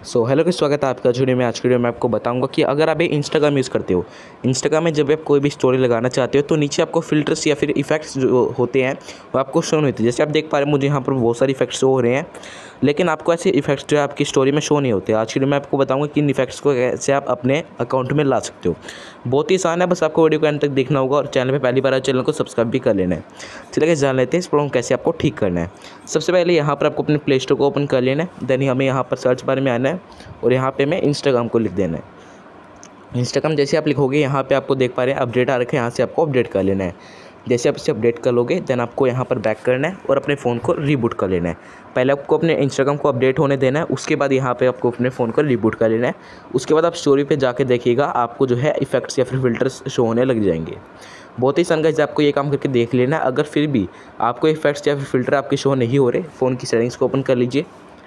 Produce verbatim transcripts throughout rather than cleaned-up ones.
So hello की स्वागत है आपका वीडियो में। आज की वीडियो में आपको बताऊंगा कि अगर आप इंस्टाग्राम यूज़ करते हो, इंस्टाग्राम में जब आप कोई भी स्टोरी लगाना चाहते हो तो नीचे आपको फिल्टर्स या फिर इफेक्ट्स जो होते हैं वो आपको शो नहीं होते। जैसे आप देख पा रहे हैं मुझे यहाँ पर बहुत सारे इफेक्ट्स शो हो रहे हैं, लेकिन आपको ऐसे इफेक्ट्स जो है आपकी स्टोरी में शो नहीं होते। आज की वीडियो में आपको बताऊंगा कि इन इफेक्ट्स को कैसे आप अपने अकाउंट में ला सकते हो। बहुत ही आसान है, बस आपको वीडियो को एंड तक देखना होगा और चैनल पे पहली बार आए चैनल को सब्सक्राइब भी कर लेना है। चलिए जान लेते हैं इस प्रॉब्लम कैसे आपको ठीक करना है। सबसे पहले यहाँ पर आपको अपने प्ले स्टोर को ओपन कर लेना है। देन हमें यहाँ पर सर्च बार में आना है और यहाँ पे मैं इंस्टाग्राम को लिख देना है। इंस्टाग्राम जैसे आप लिखोगे यहाँ पे आपको देख पा रहे हैं अपडेट आ रखे हैं, यहाँ से आपको अपडेट कर लेना है। जैसे आप इसे अपडेट कर लोगे देन आपको यहाँ पर बैक करना है और अपने फ़ोन को रीबूट कर लेना है। पहले आपको अपने इंस्टाग्राम को अपडेट होने देना है, उसके बाद यहाँ पे आपको अपने फ़ोन को रीबूट कर लेना है। उसके बाद आप स्टोरी पे जाके देखिएगा आपको जो है इफेक्ट्स या फिर फिल्टर्स शो होने लग जाएंगे। बहुत ही आसान गाइस, आपको ये काम करके देख लेना। अगर फिर भी आपको इफेक्ट्स या फिर फिल्टर आपके शो नहीं हो रहे, फ़ोन की सेटिंग्स को ओपन कर लीजिए,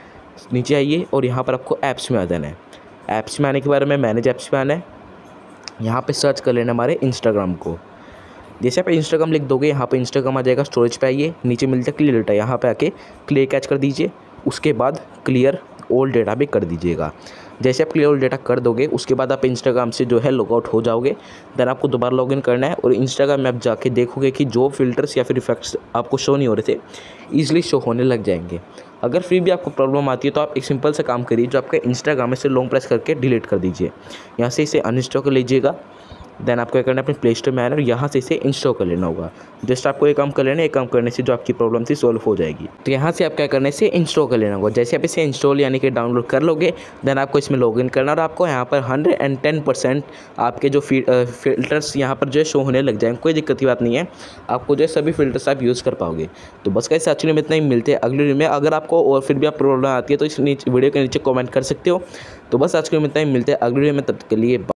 नीचे आइए और यहाँ पर आपको ऐप्स में आ जाना है। ऐप्स में आने के बाद में मैनेज ऐप्स में आना है। यहाँ पे सर्च कर लेना हमारे इंस्टाग्राम को। जैसे आप इंस्टाग्राम लिख दोगे यहाँ पे इंस्टाग्राम आ जाएगा। स्टोरेज पे आइए, नीचे मिलता है क्लियर डेटा, यहाँ पे आके क्लियर कैच कर दीजिए। उसके बाद क्लियर ओल्ड डेटा भी कर दीजिएगा। जैसे आप क्लियर ओल्ड डेटा कर दोगे उसके बाद आप इंस्टाग्राम से जो है लॉगआउट हो जाओगे। देन आपको दोबारा लॉगिन करना है और इंस्टाग्राम में आप जाके देखोगे कि जो फिल्टर्स या फिर इफेक्ट्स आपको शो नहीं हो रहे थे ईजिली शो होने लग जाएंगे। अगर फिर भी आपको प्रॉब्लम आती है तो आप एक सिंपल सा काम करिए, जो आपका इंस्टाग्राम में से लॉन्ग प्रेस करके डिलीट कर दीजिए। यहाँ से इसे अनइंस्टॉल कर लीजिएगा। देन आपको क्या करना है, अपने प्ले स्टोर में आना और यहाँ से इसे इंस्टॉल कर लेना होगा। जस्ट आपको ये काम कर लेना है, ये काम करने से जो आपकी प्रॉब्लम थी सॉल्व हो जाएगी। तो यहाँ से आप क्या करना है, इसे इंस्टॉल कर लेना होगा। जैसे आप इसे इंस्टॉल यानी कि डाउनलोड कर लोगे देन आपको इसमें लॉगिन करना और आपको यहाँ पर हंड्रेड एंड टेन परसेंट आपके जो फिल्टर्स यहाँ पर जो है शो होने लग जाएंगे। कोई दिक्कत की बात नहीं है, आपको जो है सभी फिल्टर्स आप यूज़ कर पाओगे। तो बस कैसे एक्चुअली में इतना ही, मिलते हैं अगले वीडियो में। अगर आपको और फिर भी आप प्रॉब्लम आती है तो इस नीचे वीडियो के नीचे कॉमेंट कर सकते हो। तो बस आज के लिए इतना ही, मिलते हैं अगले वीडियो में, तब तक के लिए।